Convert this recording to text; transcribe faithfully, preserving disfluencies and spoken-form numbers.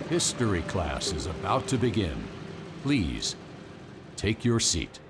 History class is about to begin. Please, take your seat.